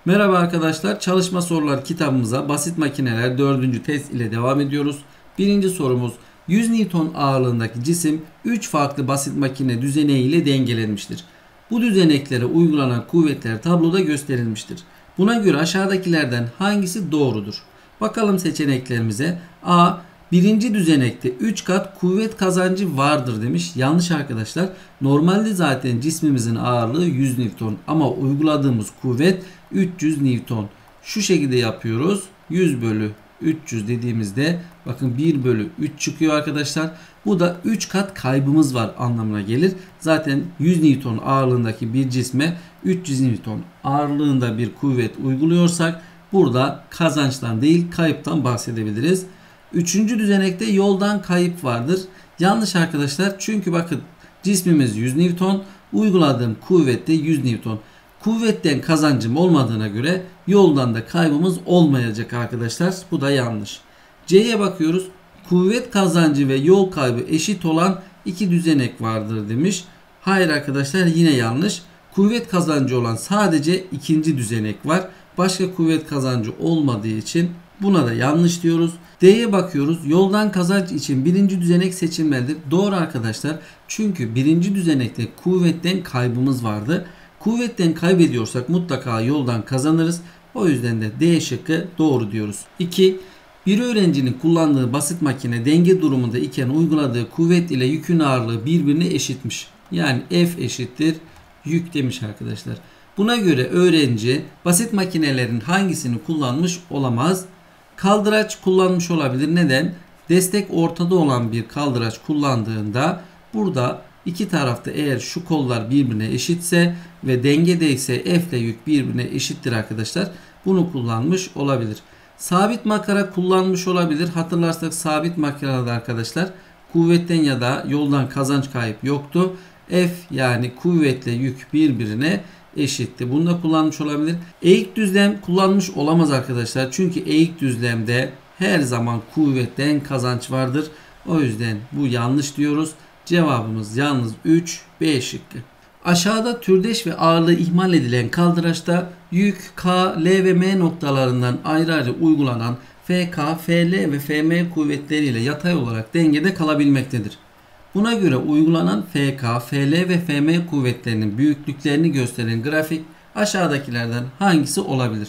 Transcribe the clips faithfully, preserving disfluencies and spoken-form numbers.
Merhaba arkadaşlar, çalışma soruları kitabımıza basit makineler dördüncü test ile devam ediyoruz. Birinci sorumuz, yüz Newton ağırlığındaki cisim üç farklı basit makine düzeneği ile dengelenmiştir. Bu düzeneklere uygulanan kuvvetler tabloda gösterilmiştir. Buna göre aşağıdakilerden hangisi doğrudur? Bakalım seçeneklerimize. A. Birinci düzenekte üç kat kuvvet kazancı vardır demiş. Yanlış arkadaşlar. Normalde zaten cismimizin ağırlığı yüz Newton ama uyguladığımız kuvvet üç yüz Newton. Şu şekilde yapıyoruz. yüz bölü üç yüz dediğimizde bakın bir bölü üç çıkıyor arkadaşlar. Bu da üç kat kaybımız var anlamına gelir. Zaten yüz Newton ağırlığındaki bir cisme üç yüz Newton ağırlığında bir kuvvet uyguluyorsak burada kazançtan değil kayıptan bahsedebiliriz. Üçüncü düzenekte yoldan kayıp vardır. Yanlış arkadaşlar. Çünkü bakın cismimiz yüz Newton. Uyguladığım kuvvet de yüz Newton. Kuvvetten kazancım olmadığına göre yoldan da kaybımız olmayacak arkadaşlar. Bu da yanlış. C'ye bakıyoruz. Kuvvet kazancı ve yol kaybı eşit olan iki düzenek vardır demiş. Hayır arkadaşlar, yine yanlış. Kuvvet kazancı olan sadece ikinci düzenek var. Başka kuvvet kazancı olmadığı için buna da yanlış diyoruz. D'ye bakıyoruz. Yoldan kazanç için birinci düzenek seçilmelidir. Doğru arkadaşlar. Çünkü birinci düzenekte kuvvetten kaybımız vardı. Kuvvetten kaybediyorsak mutlaka yoldan kazanırız. O yüzden de D şıkkı doğru diyoruz. iki. Bir öğrencinin kullandığı basit makine denge durumunda iken uyguladığı kuvvet ile yükün ağırlığı birbirine eşitmiş. Yani F eşittir yük demiş arkadaşlar. Buna göre öğrenci basit makinelerin hangisini kullanmış olamaz? Kaldıraç kullanmış olabilir. Neden? Destek ortada olan bir kaldıraç kullandığında burada iki tarafta eğer şu kollar birbirine eşitse ve dengedeyse F ile yük birbirine eşittir arkadaşlar. Bunu kullanmış olabilir. Sabit makara kullanmış olabilir. Hatırlarsak sabit makarada arkadaşlar kuvvetten ya da yoldan kazanç kayıp yoktu. F yani kuvvetle yük birbirine eşitti. Bunu da kullanmış olabilir. Eğik düzlem kullanmış olamaz arkadaşlar. Çünkü eğik düzlemde her zaman kuvvetten kazanç vardır. O yüzden bu yanlış diyoruz. Cevabımız yalnız üç B şıkkı. Aşağıda türdeş ve ağırlığı ihmal edilen kaldıraçta yük K, L ve M noktalarından ayrı ayrı uygulanan F K, F L ve F M kuvvetleriyle yatay olarak dengede kalabilmektedir. Buna göre uygulanan F K, F L ve F M kuvvetlerinin büyüklüklerini gösteren grafik aşağıdakilerden hangisi olabilir?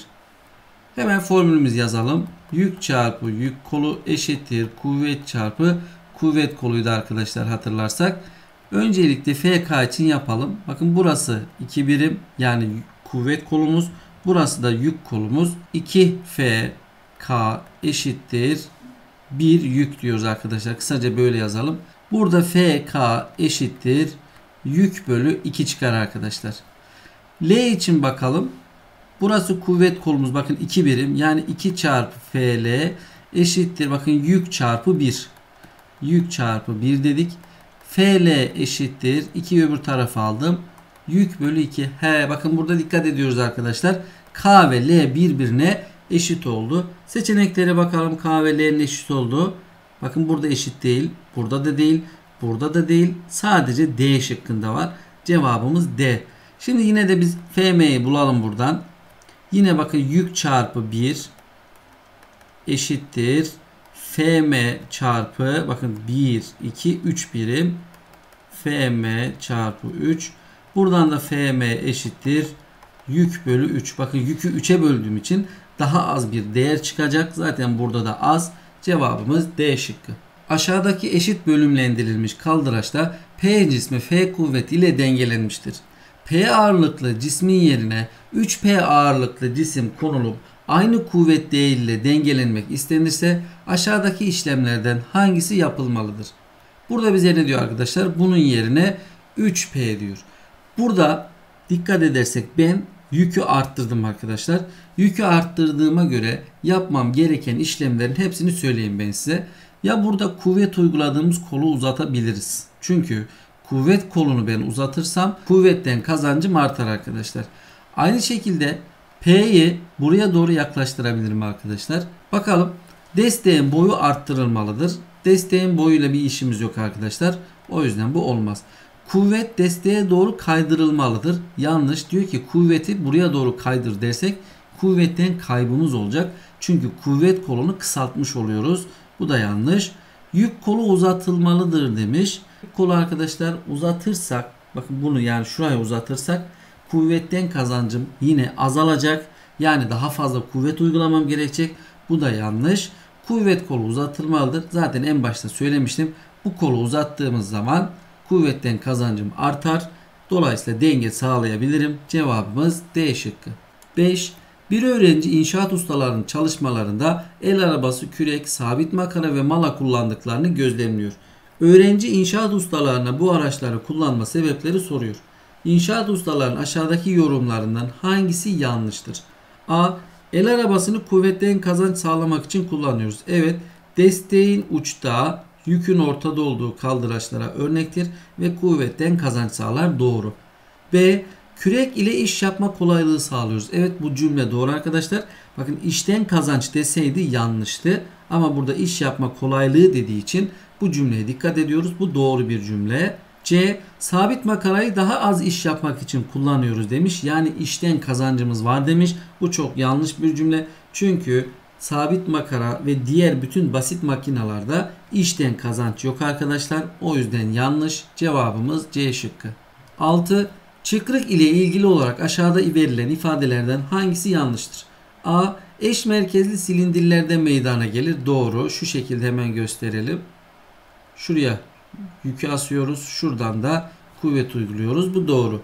Hemen formülümüzü yazalım. Yük çarpı yük kolu eşittir kuvvet çarpı kuvvet koluydu arkadaşlar, hatırlarsak. Öncelikle F K için yapalım. Bakın burası iki birim yani kuvvet kolumuz. Burası da yük kolumuz. iki F K eşittir bir yük diyoruz arkadaşlar. Kısaca böyle yazalım. Burada F K eşittir yük bölü iki çıkar arkadaşlar. L için bakalım. Burası kuvvet kolumuz. Bakın iki birim. Yani iki çarpı F L eşittir. Bakın yük çarpı bir. Yük çarpı bir dedik. F L eşittir. iki öbür tarafa aldım. Yük bölü iki. He, bakın burada dikkat ediyoruz arkadaşlar. K ve L birbirine eşit oldu. Seçeneklere bakalım. K ve L'nin eşit olduğu. Bakın burada eşit değil. Burada da değil. Burada da değil. Sadece D şıkkında var. Cevabımız D. Şimdi yine de biz F M'yi bulalım buradan. Yine bakın yük çarpı bir eşittir F M çarpı bakın bir, iki, üç birim. F M çarpı üç. Buradan da F M eşittir yük bölü üç. Bakın yükü üçe böldüğüm için daha az bir değer çıkacak. Zaten burada da az. Cevabımız D şıkkı. Aşağıdaki eşit bölümlendirilmiş kaldıraçta P cismi F kuvveti ile dengelenmiştir. P ağırlıklı cismin yerine üç P ağırlıklı cisim konulup aynı kuvvet değeriyle dengelenmek istenirse aşağıdaki işlemlerden hangisi yapılmalıdır? Burada bize ne diyor arkadaşlar? Bunun yerine üç P diyor. Burada dikkat edersek ben yükü arttırdım arkadaşlar. Yükü arttırdığıma göre yapmam gereken işlemlerin hepsini söyleyeyim ben size. Ya burada kuvvet uyguladığımız kolu uzatabiliriz. Çünkü kuvvet kolunu ben uzatırsam kuvvetten kazancım artar arkadaşlar. Aynı şekilde P'yi buraya doğru yaklaştırabilirim arkadaşlar. Bakalım, desteğin boyu arttırılmalıdır. Desteğin boyuyla bir işimiz yok arkadaşlar. O yüzden bu olmaz. Kuvvet desteğe doğru kaydırılmalıdır. Yanlış, diyor ki kuvveti buraya doğru kaydır dersek kuvvetten kaybımız olacak. Çünkü kuvvet kolunu kısaltmış oluyoruz. Bu da yanlış. Yük kolu uzatılmalıdır demiş. Yük kolu arkadaşlar uzatırsak, bakın bunu yani şuraya uzatırsak kuvvetten kazancım yine azalacak. Yani daha fazla kuvvet uygulamam gerekecek. Bu da yanlış. Kuvvet kolu uzatılmalıdır. Zaten en başta söylemiştim. Bu kolu uzattığımız zaman kuvvetten kazancım artar. Dolayısıyla denge sağlayabilirim. Cevabımız D şıkkı. beş. Bir öğrenci inşaat ustalarının çalışmalarında el arabası, kürek, sabit makara ve mala kullandıklarını gözlemliyor. Öğrenci inşaat ustalarına bu araçları kullanma sebepleri soruyor. İnşaat ustalarının aşağıdaki yorumlarından hangisi yanlıştır? A. El arabasını kuvvetten kazanç sağlamak için kullanıyoruz. Evet, desteğin uçta, yükün ortada olduğu kaldıraçlara örnektir ve kuvvetten kazanç sağlar. Doğru. B. Kürek ile iş yapma kolaylığı sağlıyoruz. Evet, bu cümle doğru arkadaşlar. Bakın işten kazanç deseydi yanlıştı. Ama burada iş yapma kolaylığı dediği için bu cümleye dikkat ediyoruz. Bu doğru bir cümle. C. Sabit makarayı daha az iş yapmak için kullanıyoruz demiş. Yani işten kazancımız var demiş. Bu çok yanlış bir cümle. Çünkü sabit makara ve diğer bütün basit makinalarda işten kazanç yok arkadaşlar. O yüzden yanlış. Cevabımız C şıkkı. altı. Çıkrık ile ilgili olarak aşağıda verilen ifadelerden hangisi yanlıştır? A. Eş merkezli silindirlerde meydana gelir. Doğru. Şu şekilde hemen gösterelim. Şuraya yükü asıyoruz. Şuradan da kuvvet uyguluyoruz. Bu doğru.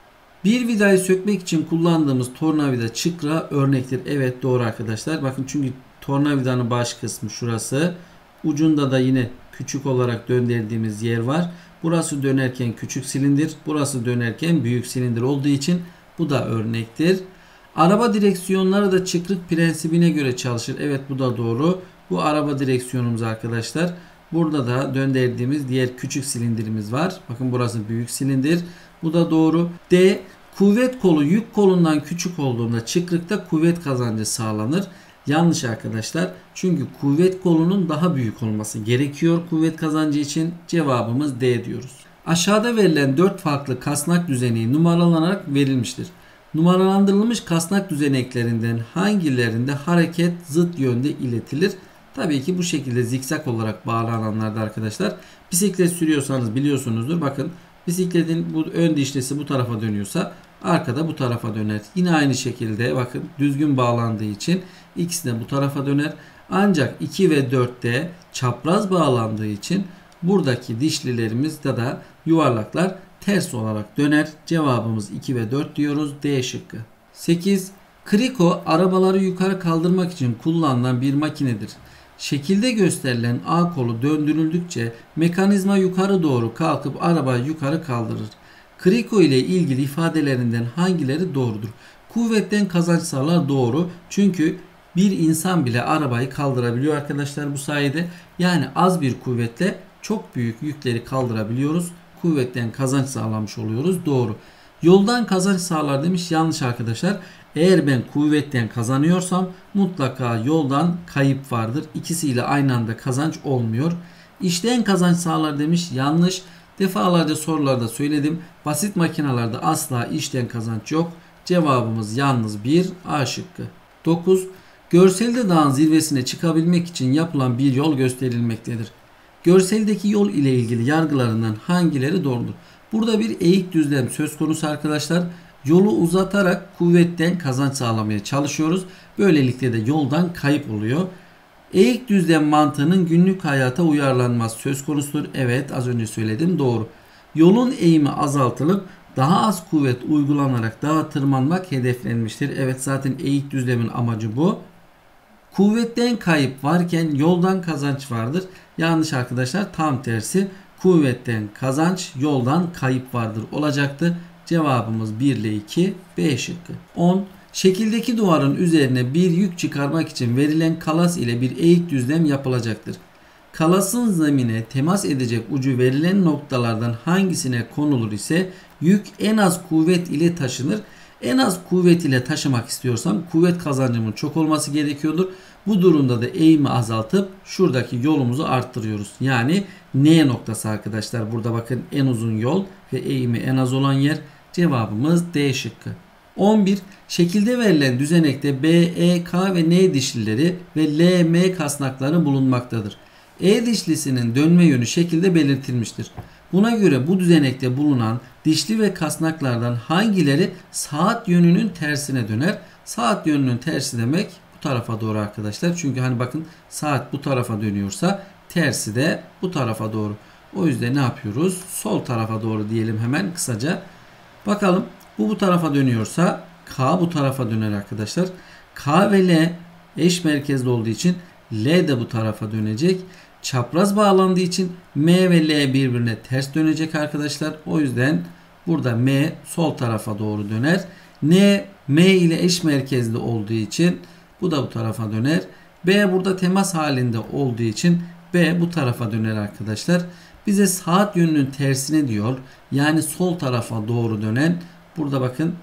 Bir vidayı sökmek için kullandığımız tornavida çıkra örnektir. Evet, doğru arkadaşlar. Bakın çünkü tornavidanın baş kısmı şurası. Ucunda da yine küçük olarak döndürdüğümüz yer var. Burası dönerken küçük silindir. Burası dönerken büyük silindir olduğu için bu da örnektir. Araba direksiyonları da çıkrık prensibine göre çalışır. Evet, bu da doğru. Bu araba direksiyonumuz arkadaşlar. Burada da döndürdüğümüz diğer küçük silindirimiz var. Bakın burası büyük silindir. Bu da doğru. D. Kuvvet kolu yük kolundan küçük olduğunda çıkrıkta kuvvet kazancı sağlanır. Yanlış arkadaşlar. Çünkü kuvvet kolunun daha büyük olması gerekiyor kuvvet kazancı için. Cevabımız D diyoruz. Aşağıda verilen dört farklı kasnak düzeneği numaralanarak verilmiştir. Numaralandırılmış kasnak düzeneklerinden hangilerinde hareket zıt yönde iletilir? Tabii ki bu şekilde zikzak olarak bağlananlarda arkadaşlar. Bisiklet sürüyorsanız biliyorsunuzdur. Bakın bisikletin bu ön dişlisi bu tarafa dönüyorsa arkada bu tarafa döner. Yine aynı şekilde bakın düzgün bağlandığı için ikisi de bu tarafa döner. Ancak iki ve dörtte çapraz bağlandığı için buradaki dişlilerimizde de yuvarlaklar ters olarak döner. Cevabımız iki ve dört diyoruz. D şıkkı. sekiz. Kriko arabaları yukarı kaldırmak için kullanılan bir makinedir. Şekilde gösterilen A kolu döndürüldükçe mekanizma yukarı doğru kalkıp arabayı yukarı kaldırır. Kriko ile ilgili ifadelerinden hangileri doğrudur? Kuvvetten kazanç sağlar, doğru. Çünkü bir insan bile arabayı kaldırabiliyor arkadaşlar bu sayede. Yani az bir kuvvetle çok büyük yükleri kaldırabiliyoruz. Kuvvetten kazanç sağlamış oluyoruz. Doğru. Yoldan kazanç sağlar demiş. Yanlış arkadaşlar. Eğer ben kuvvetten kazanıyorsam mutlaka yoldan kayıp vardır. İkisiyle aynı anda kazanç olmuyor. İşten kazanç sağlar demiş. Yanlış. Defalarca sorularda söyledim. Basit makinalarda asla işten kazanç yok. Cevabımız yalnız bir, A şıkkı. dokuz. Görselde dağın zirvesine çıkabilmek için yapılan bir yol gösterilmektedir. Görseldeki yol ile ilgili yargılarından hangileri doğrudur? Burada bir eğik düzlem söz konusu arkadaşlar. Yolu uzatarak kuvvetten kazanç sağlamaya çalışıyoruz. Böylelikle de yoldan kayıp oluyor. Eğik düzlem mantığının günlük hayata uyarlanması söz konusudur. Evet, az önce söyledim, doğru. Yolun eğimi azaltılıp daha az kuvvet uygulanarak dağa tırmanmak hedeflenmiştir. Evet, zaten eğik düzlemin amacı bu. Kuvvetten kayıp varken yoldan kazanç vardır. Yanlış arkadaşlar, tam tersi. Kuvvetten kazanç, yoldan kayıp vardır olacaktı. Cevabımız bir ile iki, B şıkkı. on. Şekildeki duvarın üzerine bir yük çıkarmak için verilen kalas ile bir eğik düzlem yapılacaktır. Kalasın zemine temas edecek ucu verilen noktalardan hangisine konulur ise yük en az kuvvet ile taşınır. En az kuvvet ile taşımak istiyorsam kuvvet kazancımın çok olması gerekiyordur. Bu durumda da eğimi azaltıp şuradaki yolumuzu arttırıyoruz. Yani N noktası arkadaşlar. Burada bakın en uzun yol ve eğimi en az olan yer. Cevabımız D şıkkı. on bir. Şekilde verilen düzenekte B, E, K ve N dişlileri ve L, M kasnakları bulunmaktadır. E dişlisinin dönme yönü şekilde belirtilmiştir. Buna göre bu düzenekte bulunan dişli ve kasnaklardan hangileri saat yönünün tersine döner? Saat yönünün tersi demek bu tarafa doğru arkadaşlar. Çünkü hani bakın saat bu tarafa dönüyorsa tersi de bu tarafa doğru. O yüzden ne yapıyoruz? Sol tarafa doğru diyelim hemen kısaca. Bakalım bu bu tarafa dönüyorsa K bu tarafa döner arkadaşlar. K ve L eş merkezli olduğu için L de bu tarafa dönecek. Çapraz bağlandığı için M ve L birbirine ters dönecek arkadaşlar. O yüzden burada M sol tarafa doğru döner. N M ile eş merkezli olduğu için bu da bu tarafa döner. B burada temas halinde olduğu için B bu tarafa döner arkadaşlar. Bize saat yönünün tersine diyor. Yani sol tarafa doğru dönen burada bakın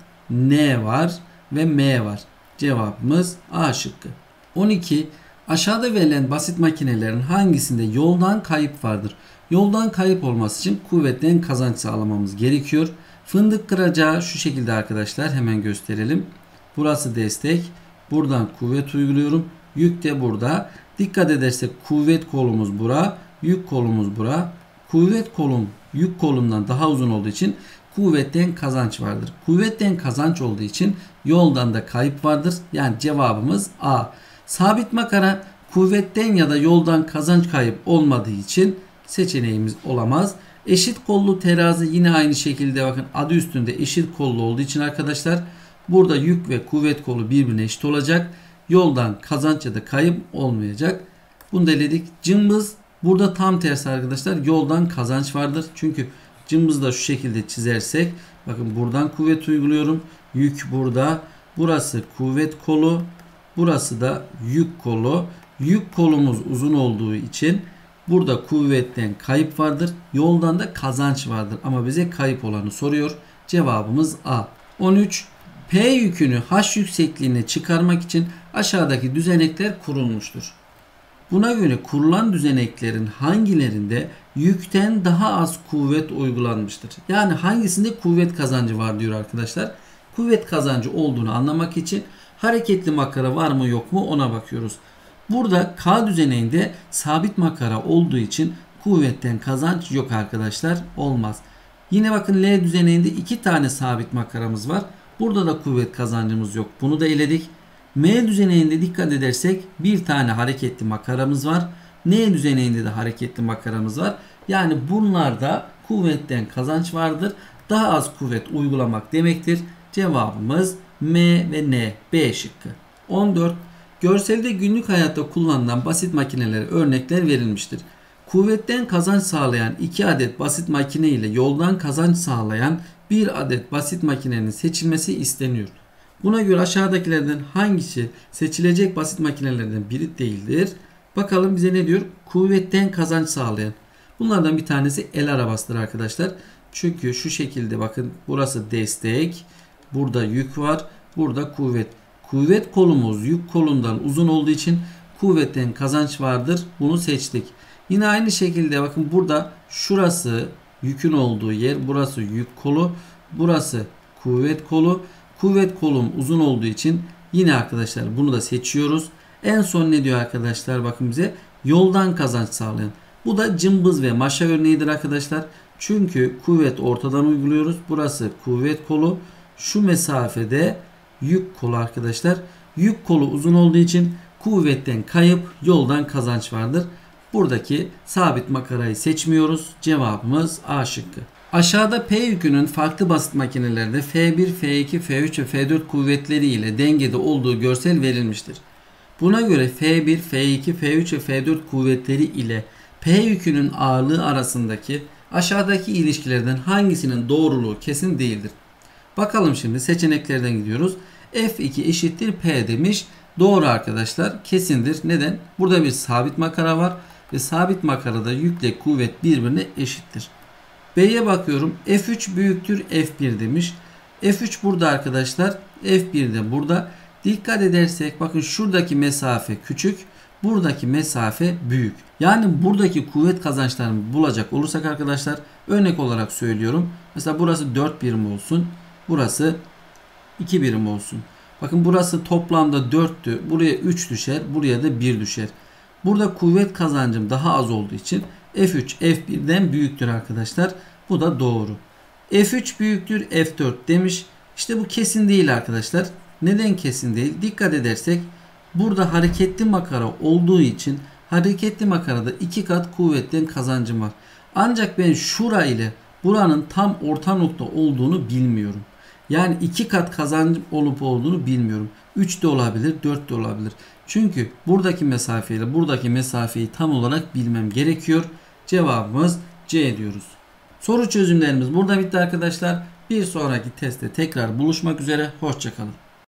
N var ve M var. Cevabımız A şıkkı. on iki. Aşağıda verilen basit makinelerin hangisinde yoldan kayıp vardır? Yoldan kayıp olması için kuvvetten kazanç sağlamamız gerekiyor. Fındık kıracağı şu şekilde arkadaşlar, hemen gösterelim. Burası destek. Buradan kuvvet uyguluyorum. Yük de burada. Dikkat edersek kuvvet kolumuz bura. Yük kolumuz bura. Kuvvet kolum yük kolundan daha uzun olduğu için kuvvetten kazanç vardır. Kuvvetten kazanç olduğu için yoldan da kayıp vardır. Yani cevabımız A. Sabit makara kuvvetten ya da yoldan kazanç kayıp olmadığı için seçeneğimiz olamaz. Eşit kollu terazi yine aynı şekilde bakın adı üstünde eşit kollu olduğu için arkadaşlar burada yük ve kuvvet kolu birbirine eşit olacak. Yoldan kazanç ya da kayıp olmayacak. Bunu da eledik. Cımbız burada tam tersi arkadaşlar, yoldan kazanç vardır. Çünkü cımbızı da şu şekilde çizersek bakın buradan kuvvet uyguluyorum. Yük burada. Burası kuvvet kolu. Burası da yük kolu. Yük kolumuz uzun olduğu için burada kuvvetten kayıp vardır. Yoldan da kazanç vardır. Ama bize kayıp olanı soruyor. Cevabımız A. on üç. P yükünü H yüksekliğine çıkarmak için aşağıdaki düzenekler kurulmuştur. Buna göre kurulan düzeneklerin hangilerinde yükten daha az kuvvet uygulanmıştır? Yani hangisinde kuvvet kazancı var diyor arkadaşlar. Kuvvet kazancı olduğunu anlamak için hareketli makara var mı yok mu ona bakıyoruz. Burada K düzeneğinde sabit makara olduğu için kuvvetten kazanç yok arkadaşlar, olmaz. Yine bakın L düzeneğinde iki tane sabit makaramız var. Burada da kuvvet kazancımız yok. Bunu da eledik. M düzeneğinde dikkat edersek bir tane hareketli makaramız var. N düzeneğinde de hareketli makaramız var. Yani bunlarda kuvvetten kazanç vardır. Daha az kuvvet uygulamak demektir. Cevabımız M ve N, B şıkkı. on dört. Görselde günlük hayatta kullanılan basit makinelere örnekler verilmiştir. Kuvvetten kazanç sağlayan iki adet basit makine ile yoldan kazanç sağlayan bir adet basit makinenin seçilmesi isteniyor. Buna göre aşağıdakilerden hangisi seçilecek basit makinelerden biri değildir? Bakalım bize ne diyor? Kuvvetten kazanç sağlayan. Bunlardan bir tanesi el arabasıdır arkadaşlar. Çünkü şu şekilde bakın burası destek. Burada yük var. Burada kuvvet. Kuvvet kolumuz yük kolundan uzun olduğu için kuvvetten kazanç vardır. Bunu seçtik. Yine aynı şekilde bakın burada şurası yükün olduğu yer. Burası yük kolu. Burası kuvvet kolu. Kuvvet kolum uzun olduğu için yine arkadaşlar bunu da seçiyoruz. En son ne diyor arkadaşlar, bakın bize yoldan kazanç sağlayan. Bu da cımbız ve maşa örneğidir arkadaşlar. Çünkü kuvvet ortadan uyguluyoruz. Burası kuvvet kolu. Şu mesafede yük kolu arkadaşlar. Yük kolu uzun olduğu için kuvvetten kayıp, yoldan kazanç vardır. Buradaki sabit makarayı seçmiyoruz. Cevabımız A şıkkı. Aşağıda P yükünün farklı basit makinelerde F bir, F iki, F üç ve F dört kuvvetleri ile dengede olduğu görsel verilmiştir. Buna göre F bir, F iki, F üç ve F dört kuvvetleri ile P yükünün ağırlığı arasındaki aşağıdaki ilişkilerden hangisinin doğruluğu kesin değildir? Bakalım şimdi seçeneklerden gidiyoruz. F iki eşittir P demiş. Doğru arkadaşlar, kesindir. Neden? Burada bir sabit makara var ve sabit makarada yükle kuvvet birbirine eşittir. B'ye bakıyorum. F üç büyüktür F bir demiş. F üç burada arkadaşlar. F bir de burada. Dikkat edersek bakın şuradaki mesafe küçük. Buradaki mesafe büyük. Yani buradaki kuvvet kazançlarını bulacak olursak arkadaşlar, örnek olarak söylüyorum. Mesela burası dört birim olsun. Burası iki birim olsun. Bakın burası toplamda dörttü. Buraya üç düşer. Buraya da bir düşer. Burada kuvvet kazancım daha az olduğu için F üç F birden büyüktür arkadaşlar. Bu da doğru. F üç büyüktür F dört demiş. İşte bu kesin değil arkadaşlar. Neden kesin değil? Dikkat edersek burada hareketli makara olduğu için hareketli makarada iki kat kuvvetten kazancım var. Ancak ben şura ile buranın tam orta nokta olduğunu bilmiyorum. Yani iki kat kazancım olup olduğunu bilmiyorum. üç de olabilir, dört de olabilir. Çünkü buradaki mesafeyle buradaki mesafeyi tam olarak bilmem gerekiyor. Cevabımız C diyoruz. Soru çözümlerimiz burada bitti arkadaşlar. Bir sonraki testte tekrar buluşmak üzere. Hoşça kalın.